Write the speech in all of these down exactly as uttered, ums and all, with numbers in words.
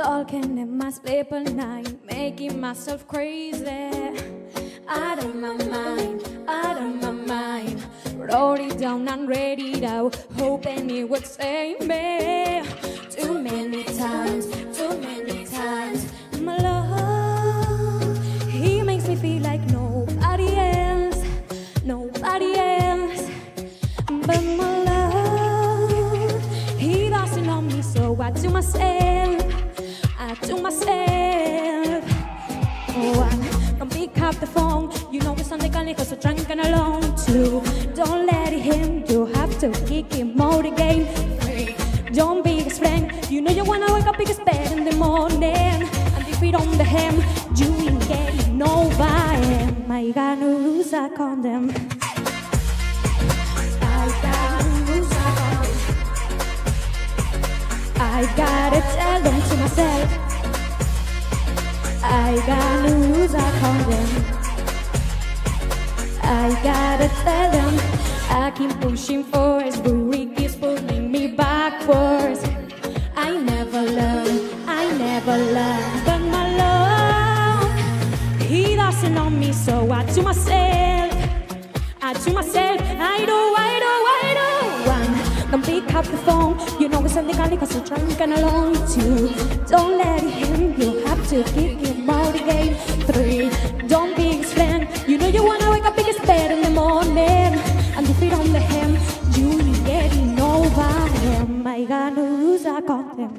talking in my sleep at night, making myself crazy. Out of my mind, out of my mind. Wrote it down and read it out, hoping it would save me. Too many times, too many times. My love, he makes me feel like nobody else, nobody else. But my love, he doesn't know me, so I do myself, I do myself. Oh, I don't pick up the phone, you know it's Sunday calling cause I'm drunk and alone too. Don't let him, you have to kick him out again. Don't be his friend, you know you wanna wake up in his bed in the morning. And if it on the hem, you ain't getting nobody. I gotta lose a condom. I gotta lose a condom. I gotta tell them to myself. I gotta lose a condom. I gotta tell them. I keep pushing forwards, but Rick is pulling me backwards. I never learn, I never learn. But my love, he doesn't know me, so I do myself, I do myself. I do, I do, I do. One, don't pick up the phone, you know it's Sunday calling cause I'm drunk and alone. Two, don't let him, you have to kick him out again. Three, don't be his friend, you know you wanna wake up in his bed in the morning. And if it on the hem, you ain't getting over him. I gotta lose a condom.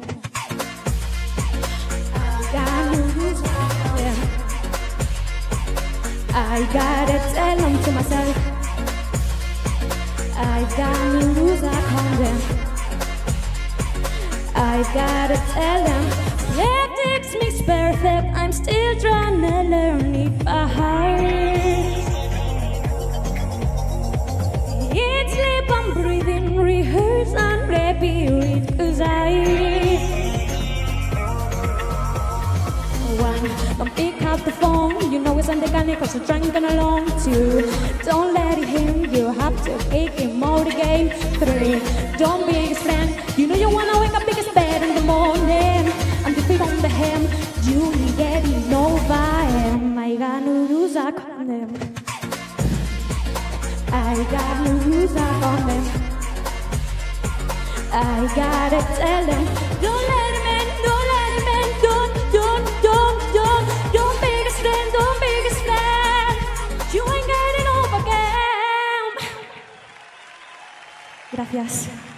I gotta lose a condom. I gotta tell them to myself. I gotta lose a condom. I gotta tell them. Practice makes perfect. I'm still trying to learn it by heart. Eat, sleep, I'm breathing, rehearse and repeat it, cause I One, don't pick up the phone, you know it's on the gun cause you're drunk and alone. Two, don't let him, you have to kick him out again. Three, don't be his friend, you know you wanna wake up in his bed in the morning. And if it on the hem, you ain't getting over him. I gotta lose a condom. I gotta lose up on them. I gotta tell them. Don't let him in, don't let him in. Don't, don't, don't, don't. Don't be his friend, don't be his friend. You ain't getting over him. Gracias.